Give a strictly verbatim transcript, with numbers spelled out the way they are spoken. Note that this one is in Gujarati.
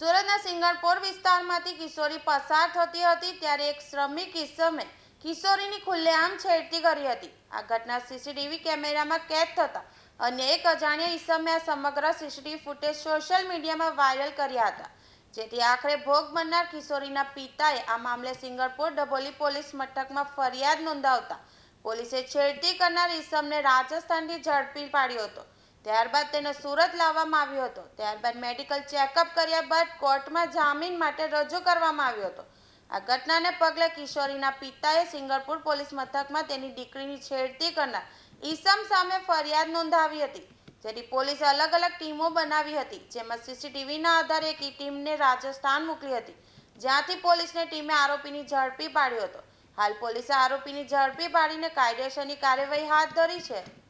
સુરતના સિંગણપોર વિસ્તારમાંથી કિશોરી પસાર થતી હતી ત્યારે એક શ્રમિક ઈસમે કિશોરીની ખુલ્લેઆમ છેડતી કરી હતી। આ ઘટના સીસીટીવી કેમેરામાં કેદ થતા અન્ય એક અજાણ્યા ઈસમે આ સમગ્ર સીસીટીવી ફૂટેજ સોશિયલ મીડિયામાં વાયરલ કર્યા હતા, જેથી આખરે ભોગ બનનાર કિશોરીના પિતાએ આ મામલે સિંગણપોર ડભોલી પોલીસ મથકમાં ફરિયાદ નોંધાવતા પોલીસે છેડતી કરનાર ઈસમને રાજસ્થાનથી ઝડપી પાડ્યો હતો। ત્યારબાદ તેને સુરત લાવવામાં આવ્યો હતો। ત્યારબાદ મેડિકલ ચેકઅપ કર્યા બાદ કોર્ટમાં જામીન માટે રજૂ કરવામાં આવ્યો હતો। આ ઘટનાને પગલે કિશોરીના પિતાએ સિંગણપોર પોલીસ મથકમાં તેની દીકરીની છેડતી કરનાર ઈસમ સામે ફરિયાદ નોંધાવી હતી, જેથી પોલીસે અલગ અલગ ટીમો બનાવી હતી, જેમાં સીસીટીવીના આધારે એક ટીમને રાજસ્થાન મોકલી હતી, જ્યાંથી પોલીસની ટીમે આરોપીની ઝડપી પાડ્યો હતો। હાલ પોલીસે આરોપીની ઝડપી પાડીને કાયદેસરની કાર્યવાહી હાથ ધરી છે।